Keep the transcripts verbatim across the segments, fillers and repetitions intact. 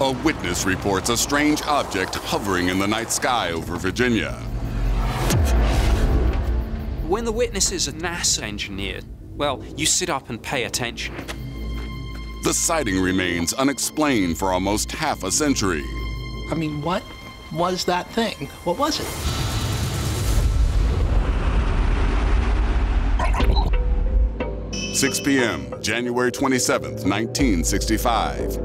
A witness reports a strange object hovering in the night sky over Virginia. When the witness is a NASA engineer, well, you sit up and pay attention. The sighting remains unexplained for almost half a century. I mean, what was that thing? What was it? six p m, January twenty-seventh, nineteen sixty-five.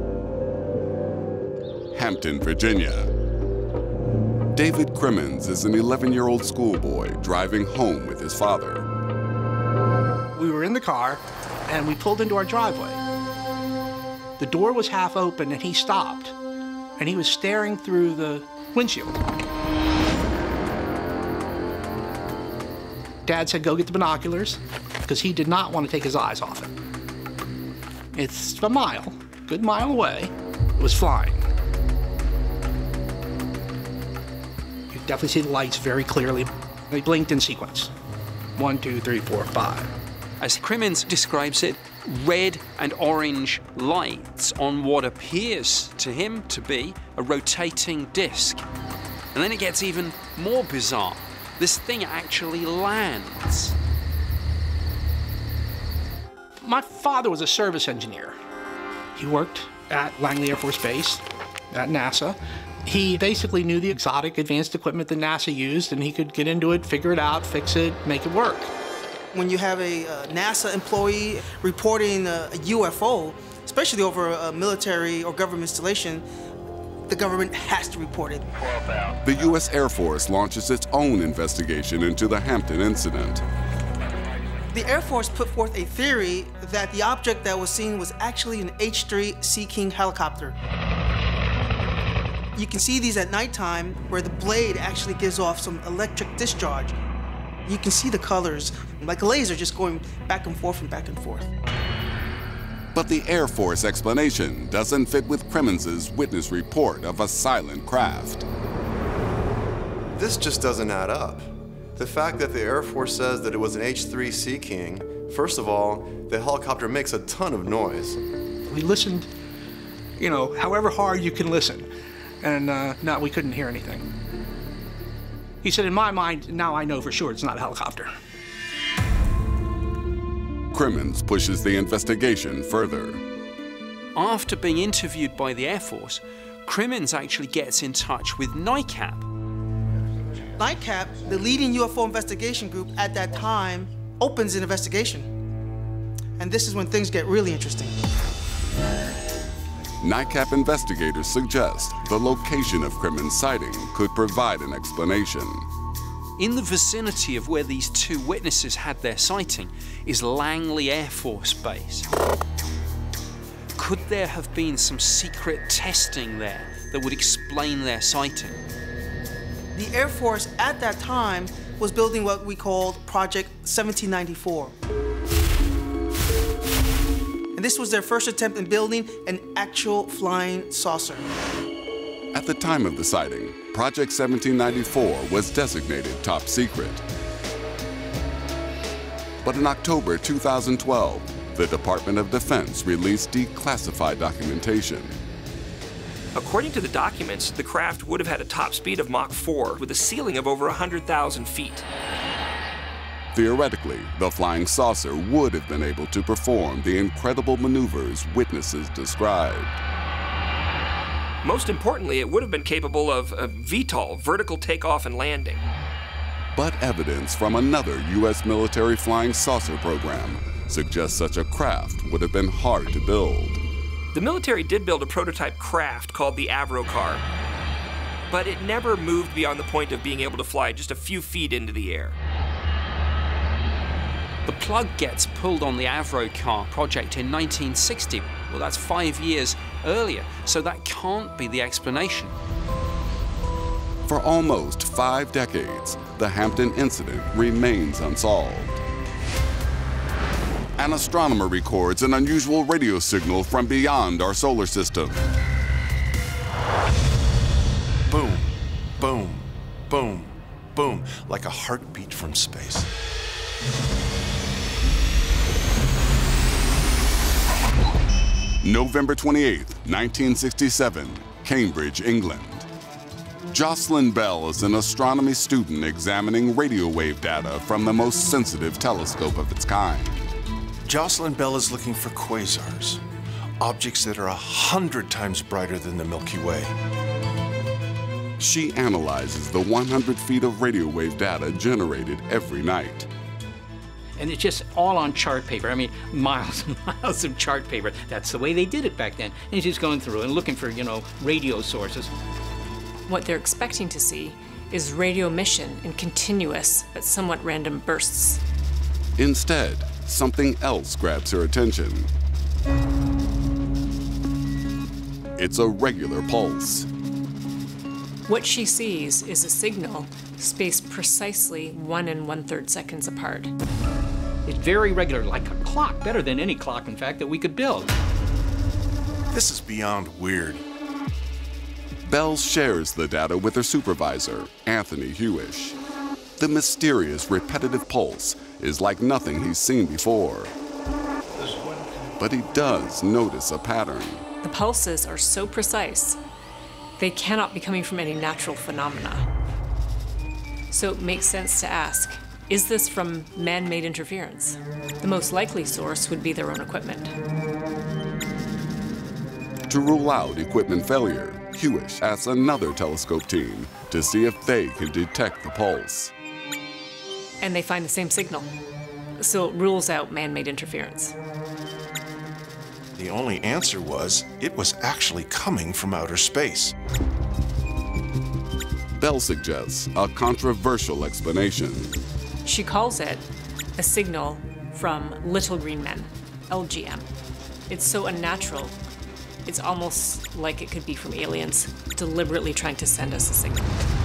Hampton, Virginia. David Crimmins is an eleven-year-old schoolboy driving home with his father. We were in the car, and we pulled into our driveway. The door was half open, and he stopped, and he was staring through the windshield. Dad said, go get the binoculars, because he did not want to take his eyes off it. It's a mile, good mile away. It was flying. You could definitely see the lights very clearly. They blinked in sequence. One, two, three, four, five. As Crimmins describes it, red and orange lights on what appears to him to be a rotating disc. And then it gets even more bizarre. This thing actually lands. My father was a service engineer. He worked at Langley Air Force Base, at NASA. He basically knew the exotic advanced equipment that NASA used, and he could get into it, figure it out, fix it, make it work. When you have a uh, NASA employee reporting a, a U F O, especially over a military or government installation, the government has to report it. The U S Air Force launches its own investigation into the Hampton incident. The Air Force put forth a theory that the object that was seen was actually an H three Sea King helicopter. You can see these at nighttime where the blade actually gives off some electric discharge. You can see the colors, like a laser just going back and forth and back and forth. But the Air Force explanation doesn't fit with Crimmins' witness report of a silent craft. This just doesn't add up. The fact that the Air Force says that it was an H three Sea King, first of all, the helicopter makes a ton of noise. We listened, you know, however hard you can listen, and uh, no, we couldn't hear anything. He said, in my mind, now I know for sure it's not a helicopter. Crimmins pushes the investigation further. After being interviewed by the Air Force, Crimmins actually gets in touch with NICAP. NICAP, the leading U F O investigation group at that time, opens an investigation. And this is when things get really interesting. NICAP investigators suggest the location of Crimmins' sighting could provide an explanation. In the vicinity of where these two witnesses had their sighting is Langley Air Force Base. Could there have been some secret testing there that would explain their sighting? The Air Force at that time was building what we called Project seventeen ninety-four. And this was their first attempt in building an actual flying saucer. At the time of the sighting, Project seventeen ninety-four was designated top secret. But in October two thousand twelve, the Department of Defense released declassified documentation. According to the documents, the craft would have had a top speed of Mach four with a ceiling of over one hundred thousand feet. Theoretically, the flying saucer would have been able to perform the incredible maneuvers witnesses described. Most importantly, it would have been capable of a V TOL, vertical takeoff and landing. But evidence from another U S military flying saucer program suggests such a craft would have been hard to build. The military did build a prototype craft called the Avrocar, but it never moved beyond the point of being able to fly just a few feet into the air. The plug gets pulled on the Avrocar project in nineteen sixty. Well, that's five years earlier, so that can't be the explanation. For almost five decades, the Hampton incident remains unsolved. An astronomer records an unusual radio signal from beyond our solar system. Boom, boom, boom, boom, like a heartbeat from space. November twenty-eighth, nineteen sixty-seven, Cambridge, England. Jocelyn Bell is an astronomy student examining radio wave data from the most sensitive telescope of its kind. Jocelyn Bell is looking for quasars, objects that are a hundred times brighter than the Milky Way. She analyzes the one hundred feet of radio wave data generated every night. And it's just all on chart paper. I mean, miles and miles of chart paper. That's the way they did it back then. And she's going through and looking for, you know, radio sources. What they're expecting to see is radio emission in continuous but somewhat random bursts. Instead, something else grabs her attention. It's a regular pulse. What she sees is a signal spaced precisely one and one-third seconds apart. It's very regular, like a clock, better than any clock, in fact, that we could build. This is beyond weird. Bell shares the data with her supervisor, Anthony Hewish. The mysterious, repetitive pulse is like nothing he's seen before. But he does notice a pattern. The pulses are so precise, they cannot be coming from any natural phenomena. So it makes sense to ask, is this from man-made interference? The most likely source would be their own equipment. To rule out equipment failure, Hewish asks another telescope team to see if they can detect the pulse. And they find the same signal. So it rules out man-made interference. The only answer was, it was actually coming from outer space. Bell suggests a controversial explanation. She calls it a signal from little green men, L G M. It's so unnatural, it's almost like it could be from aliens deliberately trying to send us a signal.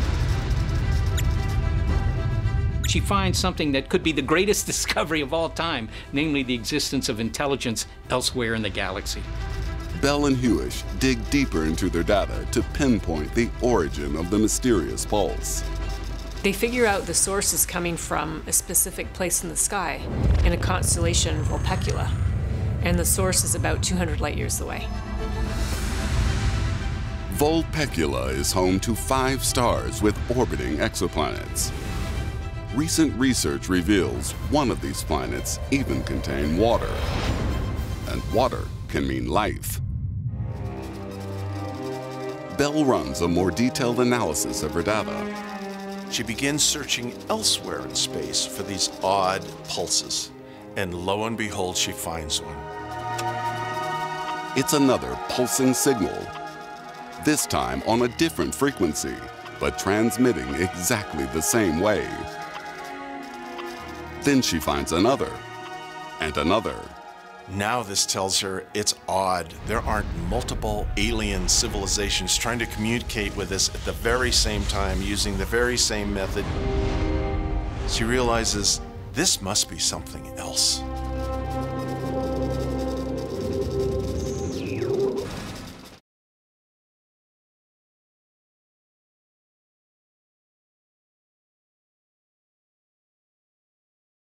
She finds something that could be the greatest discovery of all time, namely the existence of intelligence elsewhere in the galaxy. Bell and Hewish dig deeper into their data to pinpoint the origin of the mysterious pulse. They figure out the source is coming from a specific place in the sky, in a constellation, Vulpecula, and the source is about two hundred light years away. Vulpecula is home to five stars with orbiting exoplanets. Recent research reveals one of these planets even contain water. And water can mean life. Bell runs a more detailed analysis of her data. She begins searching elsewhere in space for these odd pulses. And lo and behold, she finds one. It's another pulsing signal, this time on a different frequency, but transmitting exactly the same way. Then she finds another, and another. Now this tells her it's odd. There aren't multiple alien civilizations trying to communicate with us at the very same time using the very same method. She realizes this must be something else.